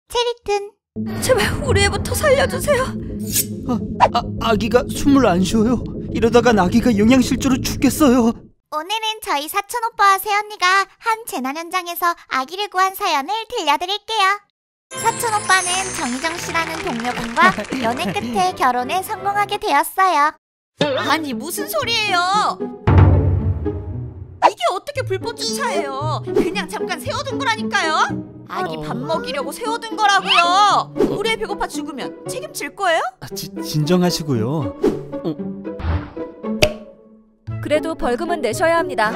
체리튼. 제발 우리 애부터 살려주세요. 아기가 숨을 안 쉬어요. 이러다간 아기가 영양실조로 죽겠어요. 오늘은 저희 사촌오빠와 새언니가 한 재난 현장에서 아기를 구한 사연을 들려드릴게요. 사촌오빠는 정희정 씨라는 동료분과 연애 끝에 결혼에 성공하게 되었어요. 아니 무슨 소리예요? 이게 어떻게 불법 주차예요? 그냥 잠깐 세워둔 거라니까요. 아기 밥 먹이려고 세워둔 거라고요. 우리 애 배고파 죽으면 책임질 거예요? 진정하시고요. 그래도 벌금은 내셔야 합니다.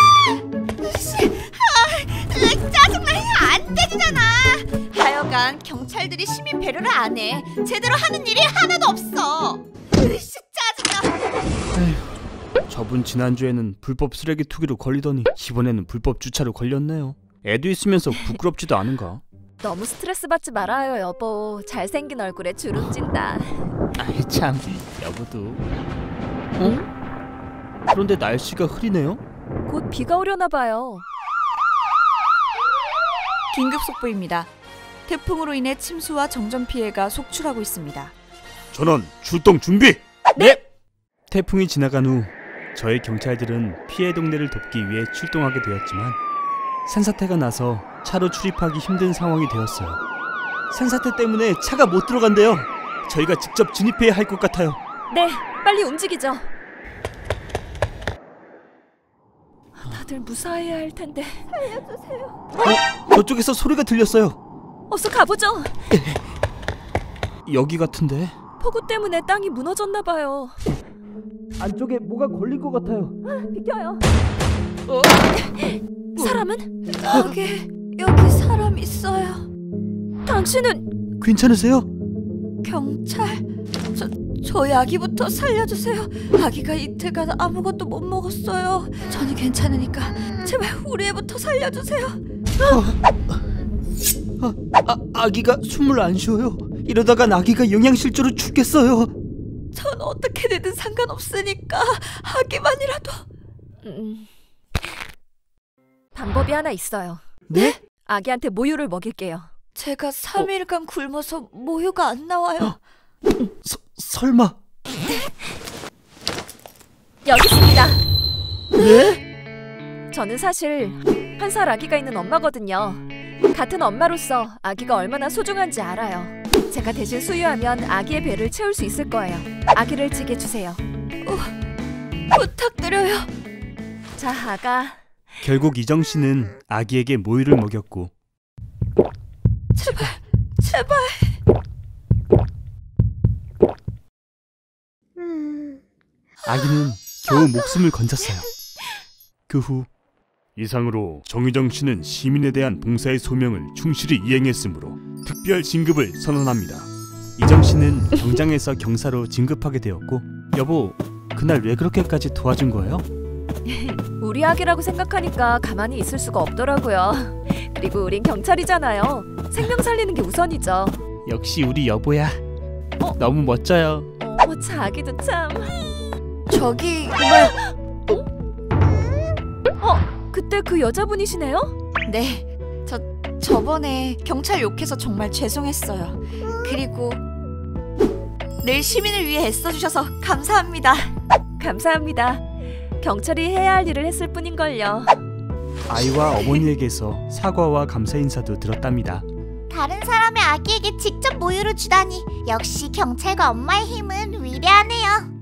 짜증나. 안 되지잖아. 하여간 경찰들이 시민 배려를 안 해. 제대로 하는 일이 하나도 없어. 짜증나. 저분 지난주에는 불법 쓰레기 투기로 걸리더니 이번에는 불법 주차로 걸렸네요. 애도 있으면서 부끄럽지도 않은가? 너무 스트레스 받지 말아요, 여보. 잘생긴 얼굴에 주름 찐다. 아이 참, 여보도. 그런데 날씨가 흐리네요? 곧 비가 오려나 봐요. 긴급 속보입니다. 태풍으로 인해 침수와 정전 피해가 속출하고 있습니다. 전원 출동 준비! 네! 태풍이 지나간 후 저희 경찰들은 피해 동네를 돕기 위해 출동하게 되었지만 산사태가 나서 차로 출입하기 힘든 상황이 되었어요. 산사태 때문에 차가 못 들어간대요. 저희가 직접 진입해야 할 것 같아요. 네, 빨리 움직이죠. 다들 무사해야 할 텐데. 살려주세요. 저쪽에서 소리가 들렸어요. 어서 가보죠. 여기 같은데? 폭우 때문에 땅이 무너졌나 봐요. 안쪽에 뭐가 걸릴 것 같아요. 비켜요. 사람은? 여기 사람 있어요. 당신은? 괜찮으세요? 경찰? 저희 아기부터 살려주세요. 아기가 이틀간 아무것도 못 먹었어요. 저는 괜찮으니까 제발 우리 애부터 살려주세요. 아기가 숨을 안 쉬어요. 이러다간 아기가 영양실조로 죽겠어요. 전 어떻게 되든 상관없으니까 아기만이라도. 방법이 하나 있어요. 네? 아기한테 모유를 먹일게요. 제가 3일간 굶어서 모유가 안 나와요. 설마? 여기 있습니다. 네? 저는 사실 1살 아기가 있는 엄마거든요. 같은 엄마로서 아기가 얼마나 소중한지 알아요. 제가 대신 수유하면 아기의 배를 채울 수 있을 거예요. 아기를 제게 주세요. 부탁드려요. 자, 아가. 결국 이정 씨는 아기에게 모유를 먹였고 제발. 아기는 겨우 목숨을 건졌어요. 그 후 이상으로 정희정 씨는 시민에 대한 봉사의 소명을 충실히 이행했으므로 특별 진급을 선언합니다. 이정 씨는 경장에서 경사로 진급하게 되었고, 여보, 그날 왜 그렇게까지 도와준 거예요? 우리 아기라고 생각하니까 가만히 있을 수가 없더라고요. 그리고 우린 경찰이잖아요. 생명 살리는 게 우선이죠. 역시 우리 여보야. 너무 멋져요. 저 아기도 참. 저기 그때 그 여자분이시네요? 네, 저번에 경찰 욕해서 정말 죄송했어요. 그리고 늘 시민을 위해 애써주셔서 감사합니다. 감사합니다. 경찰이 해야 할 일을 했을 뿐인걸요. 아이와 어머니에게서 사과와 감사 인사도 들었답니다. 다른 사람의 아기에게 직접 모유를 주다니 역시 경찰과 엄마의 힘은 위대하네요.